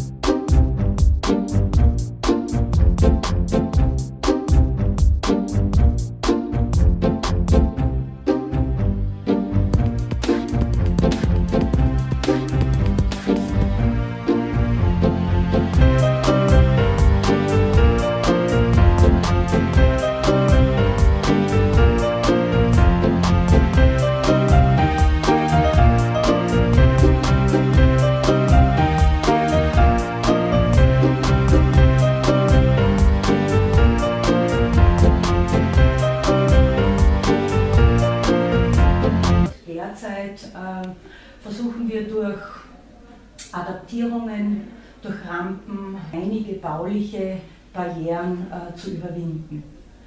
Versuchen wir durch Adaptierungen, durch Rampen einige bauliche Barrieren zu überwinden.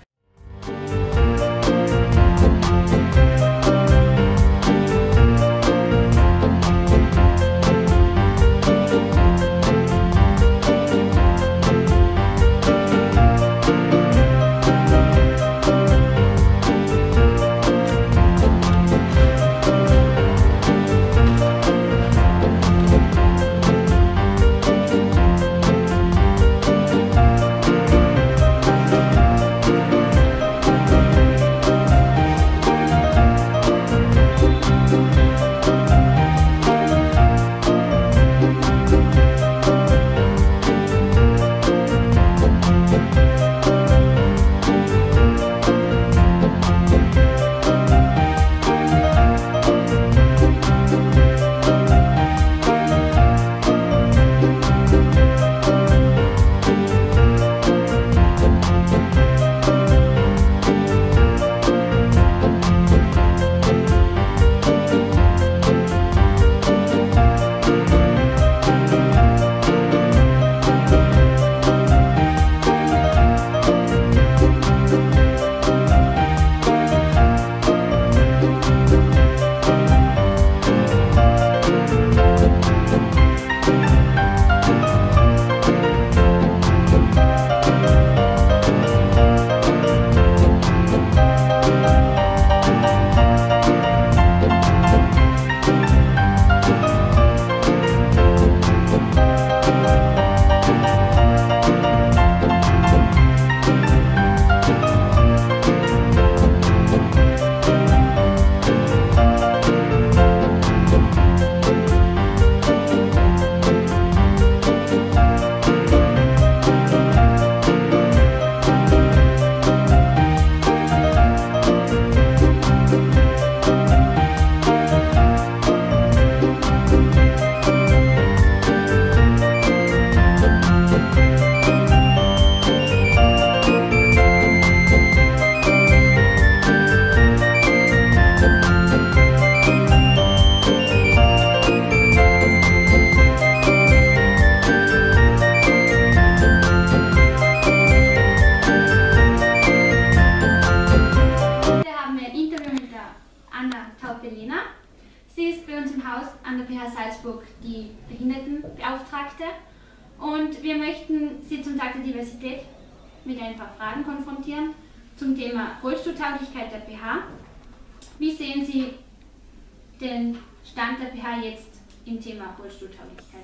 Sie ist bei uns im Haus an der PH Salzburg die Behindertenbeauftragte und wir möchten Sie zum Tag der Diversität mit ein paar Fragen konfrontieren zum Thema Rollstuhltauglichkeit der PH. Wie sehen Sie den Stand der PH jetzt im Thema Rollstuhltauglichkeit?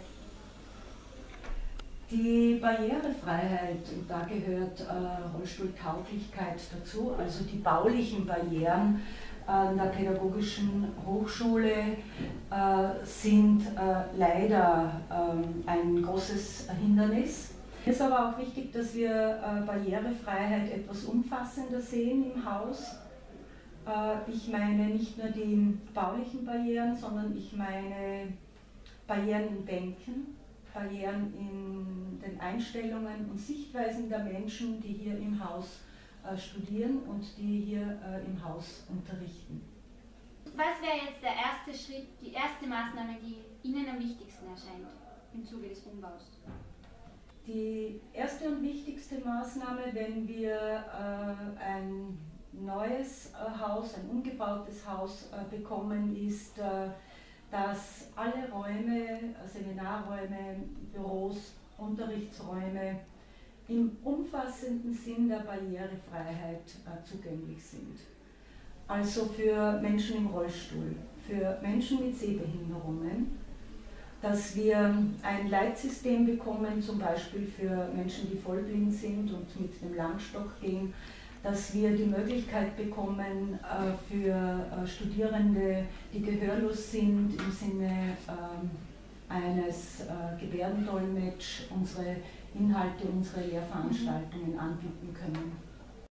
Die Barrierefreiheit, und da gehört Rollstuhltauglichkeit dazu, also die baulichen Barrieren an der Pädagogischen Hochschule sind leider ein großes Hindernis. Es ist aber auch wichtig, dass wir Barrierefreiheit etwas umfassender sehen im Haus. Ich meine nicht nur die baulichen Barrieren, sondern ich meine Barrieren im Denken, Barrieren in den Einstellungen und Sichtweisen der Menschen, die hier im Haus studieren und die hier im Haus unterrichten. Was wäre jetzt der erste Schritt, die erste Maßnahme, die Ihnen am wichtigsten erscheint im Zuge des Umbaus? Die erste und wichtigste Maßnahme, wenn wir ein neues Haus, ein umgebautes Haus bekommen, ist, dass alle Räume, Seminarräume, Büros, Unterrichtsräume im umfassenden Sinn der Barrierefreiheit zugänglich sind. Also für Menschen im Rollstuhl, für Menschen mit Sehbehinderungen, dass wir ein Leitsystem bekommen, zum Beispiel für Menschen, die vollblind sind und mit dem Langstock gehen, dass wir die Möglichkeit bekommen für Studierende, die gehörlos sind, im Sinne eines Gebärdendolmetsch unsere Inhalte, unsere Lehrveranstaltungen anbieten können.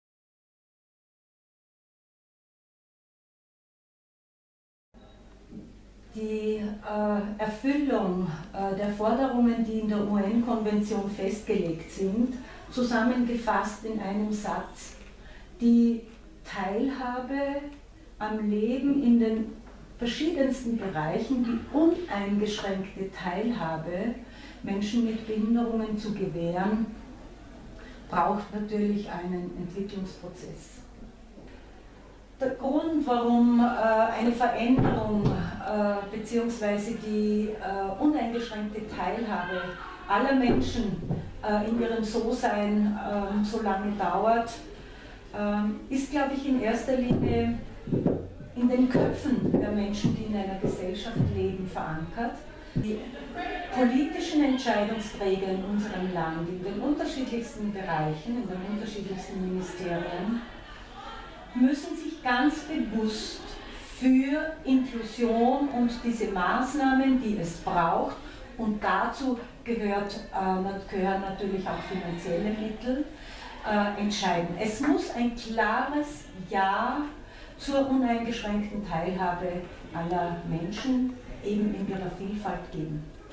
Die Erfüllung der Forderungen, die in der UN-Konvention festgelegt sind, zusammengefasst in einem Satz: Die Teilhabe am Leben in den verschiedensten Bereichen, die uneingeschränkte Teilhabe Menschen mit Behinderungen zu gewähren, braucht natürlich einen Entwicklungsprozess. Der Grund, warum eine Veränderung bzw. die uneingeschränkte Teilhabe aller Menschen in ihrem So-Sein so lange dauert, ist, glaube ich, in erster Linie in den Köpfen der Menschen, die in einer Gesellschaft leben, verankert. Die politischen Entscheidungsträger in unserem Land, in den unterschiedlichsten Bereichen, in den unterschiedlichsten Ministerien, müssen sich ganz bewusst für Inklusion und diese Maßnahmen, die es braucht, und dazu gehören natürlich auch finanzielle Mittel, entscheiden. Es muss ein klares Ja zur uneingeschränkten Teilhabe aller Menschen eben in ihrer Vielfalt geben.